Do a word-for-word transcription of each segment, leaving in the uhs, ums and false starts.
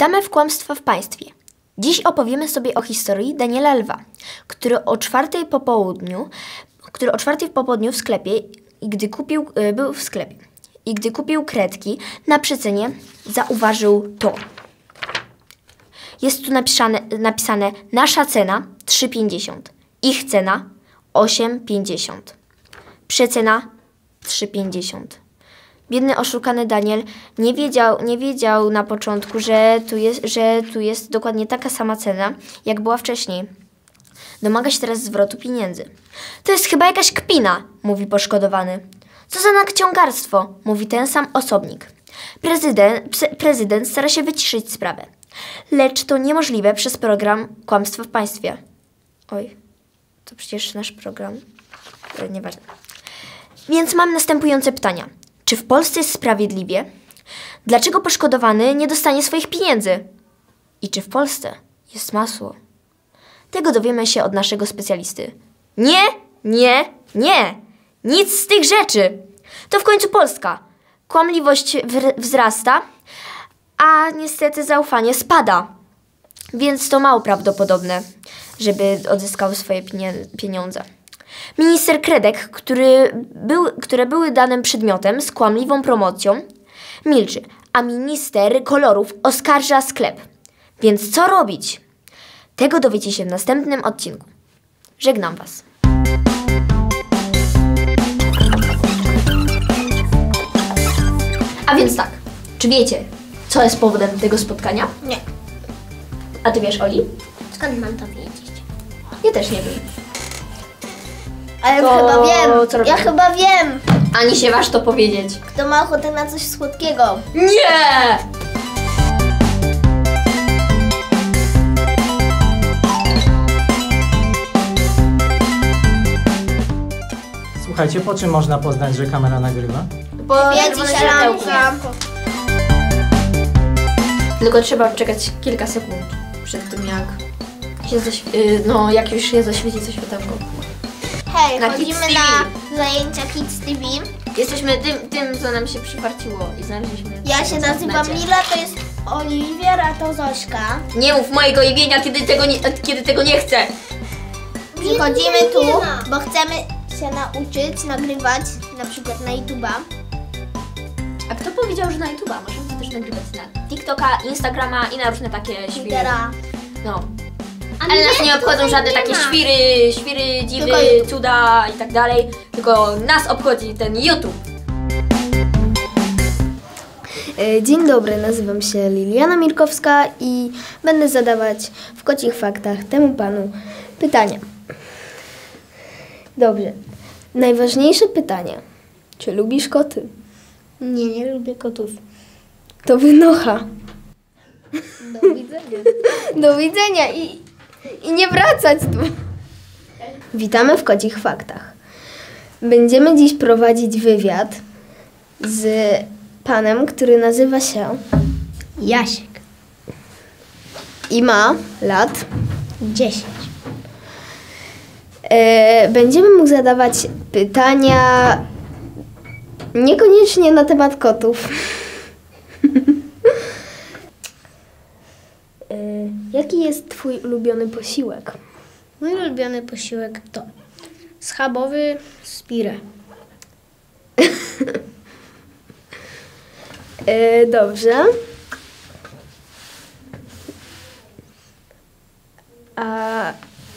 Witamy w Kłamstwa w Państwie. Dziś opowiemy sobie o historii Daniela Lwa, który o czwartej po południu, który o czwartej po południu w sklepie, i gdy kupił, był w sklepie, i gdy kupił kredki na przecenie, zauważył to. Jest tu napisane, napisane nasza cena trzy pięćdziesiąt, ich cena osiem pięćdziesiąt, przecena trzy pięćdziesiąt. Biedny, oszukany Daniel nie wiedział, nie wiedział na początku, że tu, jest, że tu jest dokładnie taka sama cena, jak była wcześniej. Domaga się teraz zwrotu pieniędzy. To jest chyba jakaś kpina, mówi poszkodowany. Co za nakciągarstwo, mówi ten sam osobnik. Prezydent, prezydent stara się wyciszyć sprawę. Lecz to niemożliwe przez program Kłamstwo w Państwie. Oj, to przecież nasz program. E, nieważne. Więc mam następujące pytania. Czy w Polsce jest sprawiedliwie? Dlaczego poszkodowany nie dostanie swoich pieniędzy? I czy w Polsce jest masło? Tego dowiemy się od naszego specjalisty. Nie, nie, nie! Nic z tych rzeczy! To w końcu Polska. Kłamliwość wzrasta, a niestety zaufanie spada. Więc to mało prawdopodobne, żeby odzyskał swoje pieniądze. Minister kredek, który był, które były danym przedmiotem z kłamliwą promocją, milczy, a minister kolorów oskarża sklep. Więc co robić? Tego dowiecie się w następnym odcinku. Żegnam Was. A więc tak, czy wiecie, co jest powodem tego spotkania? Nie. A ty wiesz, Oli? Skąd mam to wiedzieć? Ja też nie wiem. Ale To chyba wiem. co Ja robimy? chyba wiem. Ani się waż to powiedzieć. Kto ma ochotę na coś słodkiego? Nie! Słuchajcie, po czym można poznać, że kamera nagrywa? Bo Świeci się lampka. Tylko trzeba czekać kilka sekund przed tym, jak się zaświe- y, no, jak już się zaświeci to światełko. Hej, Na chodzimy Kids na zajęcia Kids T V. Jesteśmy tym, tym, co nam się przyfarciło i znaleźliśmy. Ja się nazywam Lila, to jest Oliwier, a to Zośka. Nie mów mojego imienia, kiedy tego nie, kiedy tego nie chcę. Przychodzimy tu, bo chcemy się nauczyć nagrywać, na przykład na YouTube'a. A kto powiedział, że na YouTube'a możemy to też nagrywać na TikToka, Instagrama i na różne takie świry. Twittera. No. Ale nas nie obchodzą żadne takie świry, świry, dziwy, Tylko YouTube. cuda i tak dalej. Tylko nas obchodzi ten YouTube. Dzień dobry, nazywam się Liliana Mirkowska i będę zadawać w Kocich Faktach temu panu pytania. Dobrze. Najważniejsze pytanie. Czy lubisz koty? Nie, nie lubię kotów. To wynocha. Do widzenia. Do widzenia i, i nie wracać tu. Witamy w Kocich Faktach. Będziemy dziś prowadzić wywiad z panem, który nazywa się Jasiek. i ma lat. dziesięć. E, będziemy mu zadawać pytania niekoniecznie na temat kotów. e, jaki jest twój ulubiony posiłek? Mój ulubiony posiłek to schabowy z pire. E, dobrze. A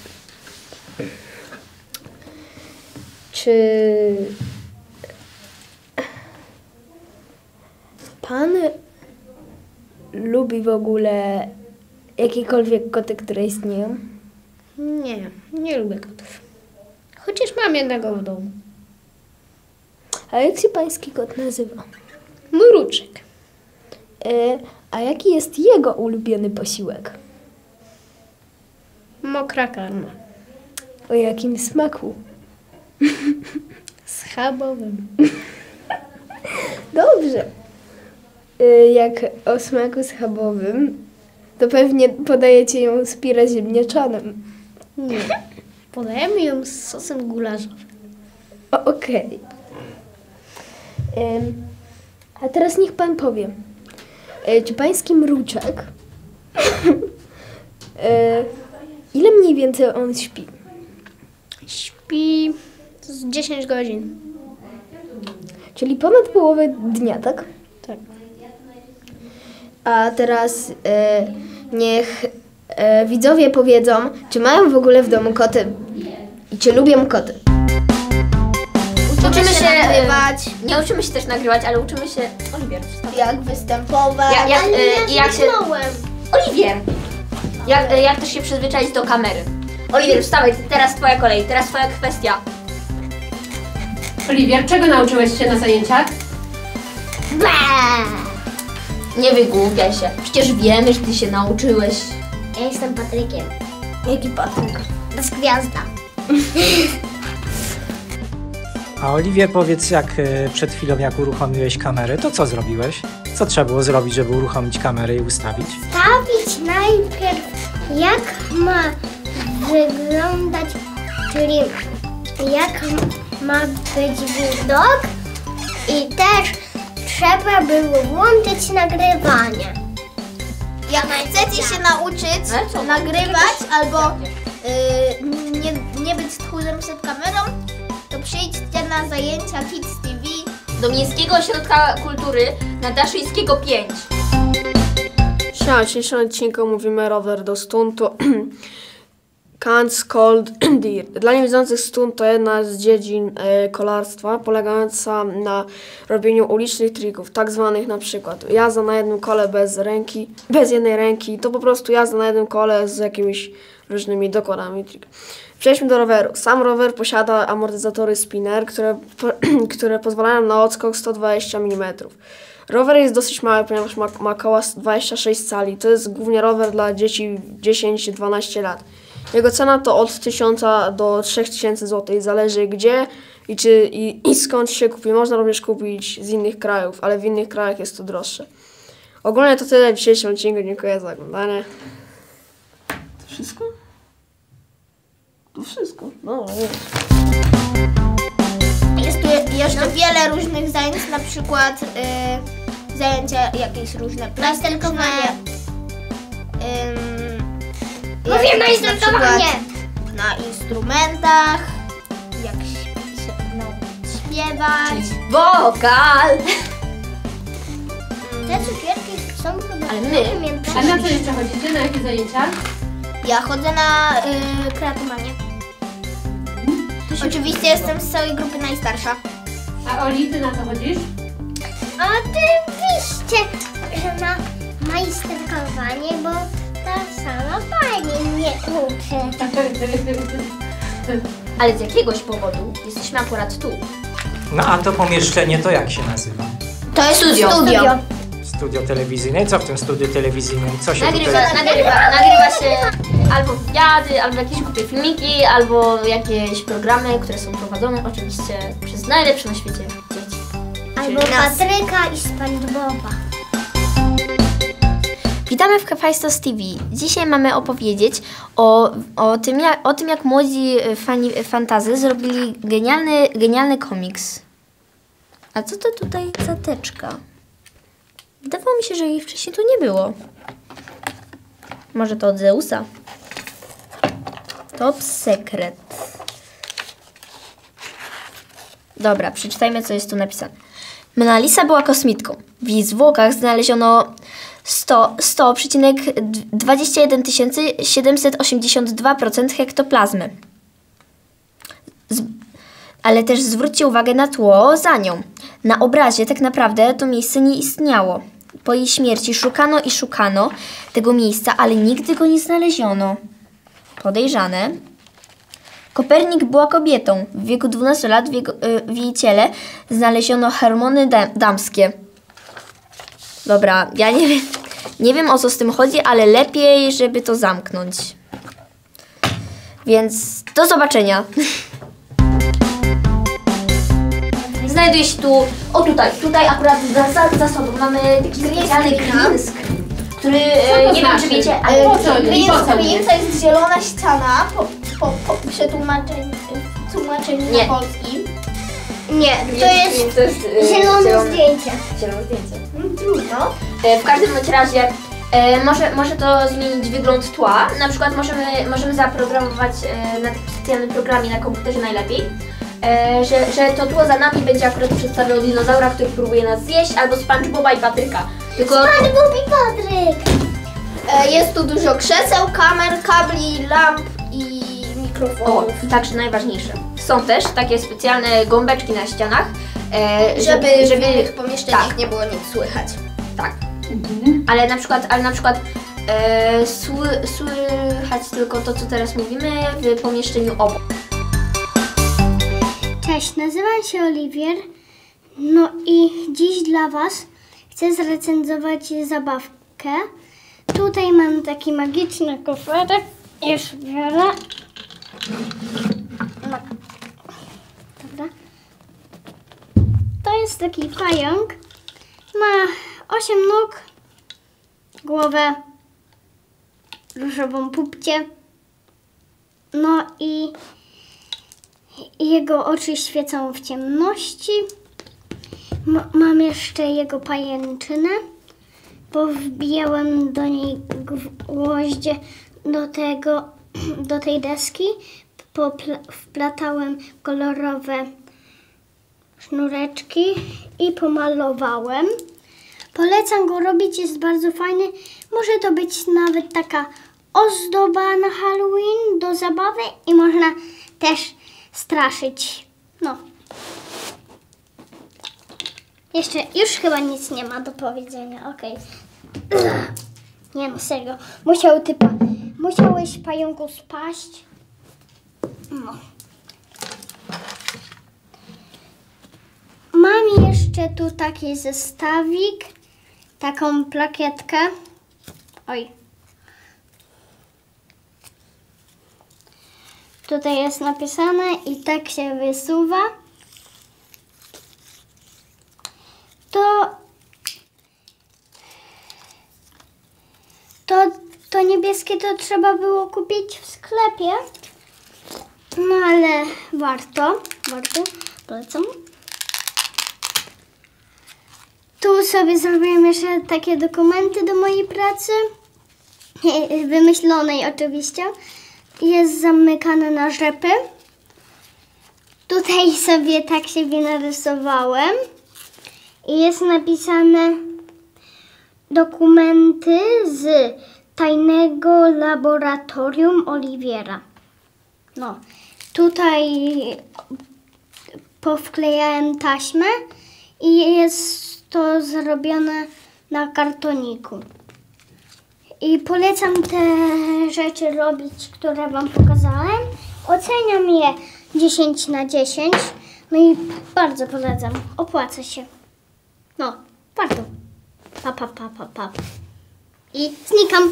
czy pan lubi w ogóle jakiekolwiek koty, które istnieją? Nie, nie lubię kotów. Chociaż mam jednego w domu. A jak się pański kot nazywa? Mruczek. E, a jaki jest jego ulubiony posiłek? Mokra karma. O jakim smaku? Schabowym. Dobrze. E, jak o smaku schabowym, to pewnie podajecie ją z pire ziemniaczanym. Nie. Podajemy ją z sosem gulażowym. O, okej. Em, A teraz niech pan powie, e, czy pański mruczek e, ile mniej więcej on śpi? Śpi z dziesięć godzin. Czyli ponad połowę dnia, tak? Tak. A teraz e, niech e, widzowie powiedzą, czy mają w ogóle w domu koty i czy lubią koty. Uczymy się nagrywać, e, Nie uczymy się też nagrywać, ale uczymy się... Oliwier, jak występować. Ja- jak, Ale e, ja jak się- zniknąłem. Oliwier! Jak, e, jak też się przyzwyczaić do kamery? Oliwier, wstawaj, teraz twoja kolej, teraz twoja kwestia. Oliwier, czego nauczyłeś się na zajęciach? Nie wygłupiaj się. Przecież wiemy, że ty się nauczyłeś. Ja jestem Patrykiem. Jaki Patryk? Bez gwiazda. A Oliwie, powiedz, jak y, przed chwilą, jak uruchomiłeś kamerę, to co zrobiłeś? Co trzeba było zrobić, żeby uruchomić kamerę i ustawić? Stawić najpierw, jak ma wyglądać, czyli jak ma być widok i też trzeba było włączyć nagrywanie. Jak chcecie się nauczyć Ale co? nagrywać albo y, nie, nie być tchórzem przed kamerą, to przyjdźcie na zajęcia Kids T V. Do Miejskiego Ośrodka Kultury na Daszyńskiego pięć. Siema, w dzisiejszym odcinku mówimy rower do stuntu Can't Cold Deer. Dla niewidzących stunt to jedna z dziedzin e, kolarstwa polegająca na robieniu ulicznych trików, tak zwanych na przykład jazda na jednym kole bez ręki, bez jednej ręki, to po prostu jazda na jednym kole z jakimiś różnymi dokładami trik. Przejdźmy do roweru. Sam rower posiada amortyzatory spinner, które, po, które pozwalają na odskok sto dwadzieścia milimetrów. Rower jest dosyć mały, ponieważ ma, ma koła dwadzieścia sześć cali. To jest głównie rower dla dzieci dziesięć do dwunastu lat. Jego cena to od tysiąca do trzech tysięcy złotych. Zależy gdzie i, czy, i, i skąd się kupi. Można również kupić z innych krajów, ale w innych krajach jest to droższe. Ogólnie to tyle w dzisiejszym odcinku. Dziękuję za oglądanie. To wszystko? To wszystko. No, jest. Jest tu jeszcze wiele różnych zajęć, na przykład y, zajęcia jakieś różne plastyczne. Mówię na instrumentowanie. Na instrumentach, jak się, się nauczyć śpiewać. Wokal! Te cukierki są chyba Ale my- A na co jeszcze chodzicie? Na jakie zajęcia? Ja chodzę na y, kreatomanię. Oczywiście jestem z całej grupy najstarsza. A Oli, ty na co chodzisz? Oczywiście, że na majsterkowanie, bo ta sama pani mnie uczy. Ale z jakiegoś powodu jesteśmy akurat tu. No a to pomieszczenie to jak się nazywa? To jest Studio. studio. Studio telewizyjne. Co w tym studiu telewizyjnym? Co się Nagrywa, tutaj... nagrywa, nagrywa się albo wywiady, albo jakieś głupie filmiki, albo jakieś programy, które są prowadzone oczywiście przez najlepsze na świecie dzieci. Albo nas. Patryka i SpongeBoba. Witamy w Kafajstos T V. Dzisiaj mamy opowiedzieć o, o, tym, jak, o tym, jak młodzi fani fantazy zrobili genialny, genialny komiks. A co to tutaj za teczka? Wydawało mi się, że jej wcześniej tu nie było. Może to od Zeusa? Top Secret. Swoboda. Przeczytajmy, co jest tu napisane. Mona Lisa była kosmitką. W jej zwłokach znaleziono sto przecinek dwadzieścia jeden tysięcy siedemset osiemdziesiąt dwa procent hektoplazmy. Z, ale też zwróćcie uwagę na tło za nią. Na obrazie tak naprawdę to miejsce nie istniało. Po jej śmierci szukano i szukano tego miejsca, ale nigdy go nie znaleziono. Podejrzane. Kopernik była kobietą. W wieku dwunastu lat w, jego, w jej ciele znaleziono hormony da- damskie. Dobra, ja nie wiem, nie wiem o co z tym chodzi, ale lepiej, żeby to zamknąć. Więc do zobaczenia. Znajduje się tu, o tutaj, tutaj akurat za, za, za sobą mamy taki specjalny green screen, który, e, nie wiem czy wiecie, ale Po co oni? Po co Green oni? screen to jest zielona ściana po, po, po przetłumaczeniu, tłumaczeniu Nie. na polski. Nie, to jest to jest e, zielone zdjęcie. zielone zdjęcie. Mm, Trudno. E, w każdym bądź razie E, może, może to zmienić wygląd tła. Na przykład możemy, możemy zaprogramować e, na takim specjalnym programie na komputerze najlepiej, e, że, że to tło za nami będzie akurat przedstawiało dinozaura, który próbuje nas zjeść, albo SpongeBoba i Patryka. Tylko SpongeBob i Patryk! E, jest tu dużo krzeseł, kamer, kabli, lamp i o, mikrofonów. także najważniejsze. Są też takie specjalne gąbeczki na ścianach, e, Żeby, żeby, żeby w żeby innych pomieszczeniach tak. nie było nic słychać. tak. Ale na przykład, ale na przykład e, sły, słychać tylko to, co teraz mówimy w pomieszczeniu obok. Cześć, nazywam się Oliwier. No i dziś dla Was chcę zrecenzować zabawkę. Tutaj mam taki magiczny koferek. Już biorę. No. Dobra. To jest taki pająk. Ma osiem nóg, głowę, różową pupcie. No i jego oczy świecą w ciemności. M- mam jeszcze jego pajęczynę, bo wbijałem do niej gwoździe do tego, do tej deski. Popla- wplatałem kolorowe sznureczki i pomalowałem. Polecam go robić, jest bardzo fajny. Może to być nawet taka ozdoba na Halloween do zabawy i można też straszyć. No. Jeszcze, już chyba nic nie ma do powiedzenia, okej. Okay. Nie no, serio. Musiał typa, musiałeś pająku spaść. No. Mam jeszcze tu taki zestawik, taką plakietkę. Oj. Tutaj jest napisane i tak się wysuwa. To, to, to niebieskie to trzeba było kupić w sklepie. No ale warto, warto, polecam. Tu sobie zrobiłem jeszcze takie dokumenty do mojej pracy, wymyślonej oczywiście. Jest zamykane na rzepy. Tutaj sobie tak siebie narysowałem. I jest napisane dokumenty z tajnego laboratorium Oliwiera. No, tutaj powklejałem taśmę i jest to zrobione na kartoniku. I polecam te rzeczy robić, które Wam pokazałem. Oceniam je dziesięć na dziesięć. No i bardzo polecam. Opłaca się. No, warto. Pa, pa, pa, pa, pa. I znikam.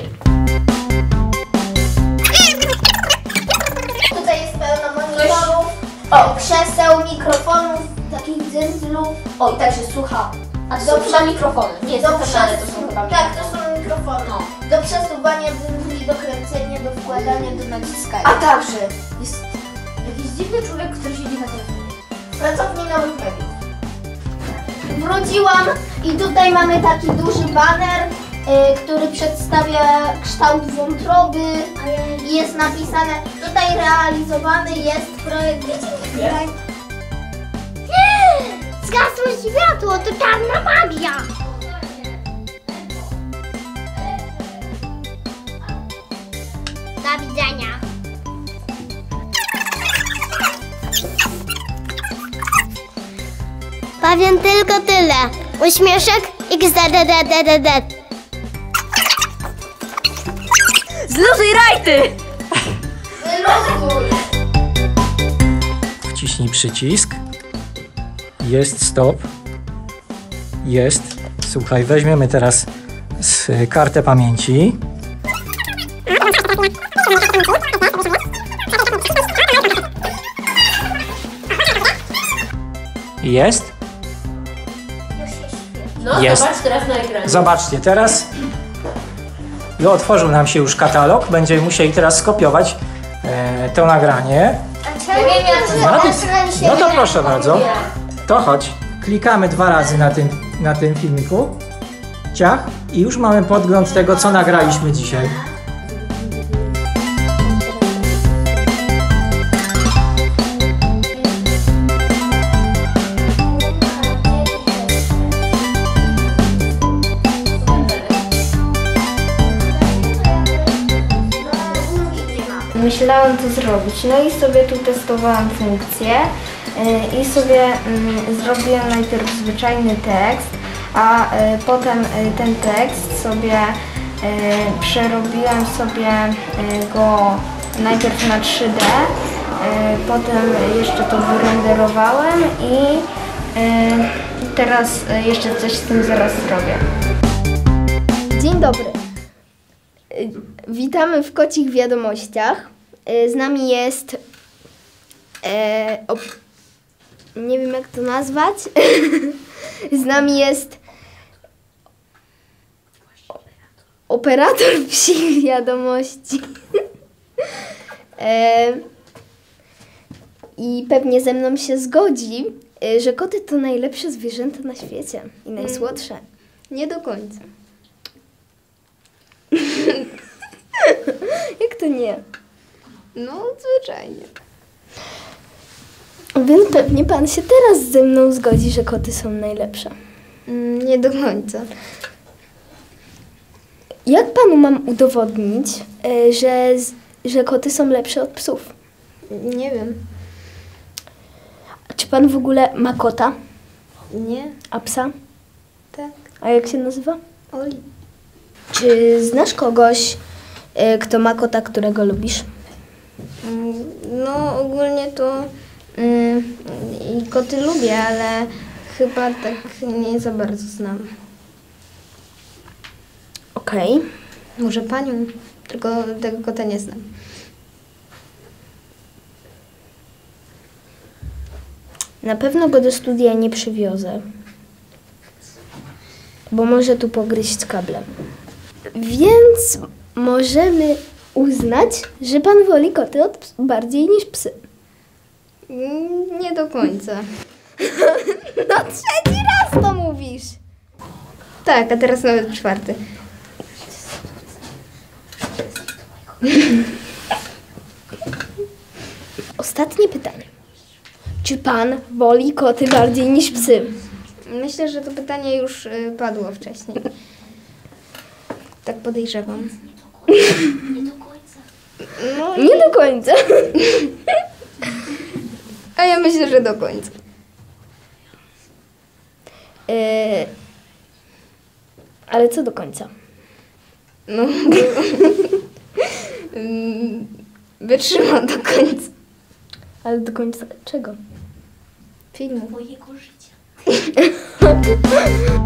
Tutaj jest pełno monitorów, o, krzeseł, mikrofonów, takich dzyndzlów. O, i także słucha. A to Do są chyba mikrofony. Nie, do to przesu- to są chyba Tak, mikrofony. to są mikrofony. No. Do przesuwania dzyndzli, do kręcenia, do wkładania, do naciskania. A także jest jakiś dziwny człowiek, który siedzi na telefonie. Pracowni nowych mediów. Wróciłam i tutaj mamy taki duży baner, y, który przedstawia kształt wątroby i jest napisane, tutaj realizowany jest projekt Nie! Zgasło światło, to czarna magia! Do widzenia! Powiem tylko tyle. Uśmieszek X D D D D D D. Zluzuj rajty! Wciśnij przycisk. Jest stop. Jest. Słuchaj, weźmiemy teraz z kartę pamięci. Jest. No, Jest. zobacz teraz na ekranie. Zobaczcie, teraz no, otworzył nam się już katalog. Będziemy musieli teraz skopiować e, to nagranie. No to, no to proszę bardzo. To chodź. Klikamy dwa razy na tym, na tym filmiku. wiadomościach i już mamy podgląd tego, co nagraliśmy dzisiaj. Myślałam to zrobić, no i sobie tu testowałam funkcję yy, i sobie yy, zrobiłam najpierw zwyczajny tekst, a yy, potem yy, ten tekst sobie yy, przerobiłem sobie yy, go najpierw na trzy D, yy, potem jeszcze to wyrenderowałem i yy, teraz yy, jeszcze coś z tym zaraz zrobię. Dzień dobry. Witamy w Kocich Wiadomościach. Z nami jest, e, op, nie wiem jak to nazwać, z nami jest operator Psich Wiadomości. e, I pewnie ze mną się zgodzi, że koty to najlepsze zwierzęta na świecie i najsłodsze. Mm, nie do końca. Jak to nie? No, zwyczajnie. Więc pewnie pan się teraz ze mną zgodzi, że koty są najlepsze. Mm, nie do końca. Jak panu mam udowodnić, że, że koty są lepsze od psów? Nie wiem. A czy pan w ogóle ma kota? Nie. A psa? Tak. A jak się nazywa? Oli. Czy znasz kogoś, kto ma kota, którego lubisz? No ogólnie to y, i koty lubię, ale chyba tak nie za bardzo znam. Okej. Okay. Może panią, tylko tego kota nie znam. Na pewno go do studia nie przywiozę, bo może tu pogryźć kablem. Więc możemy uznać, że pan woli koty od ps- bardziej niż psy. Mm, nie do końca. No trzeci raz to mówisz. Tak, a teraz nawet czwarty. Ostatnie pytanie. Czy pan woli koty bardziej niż psy? Myślę, że to pytanie już y, padło wcześniej. Tak podejrzewam. Nie do końca. No, nie do końca. A ja myślę, że do końca. Yy, ale co do końca? No, wytrzymam do końca. Ale do końca czego? Filmu. Mojego życia.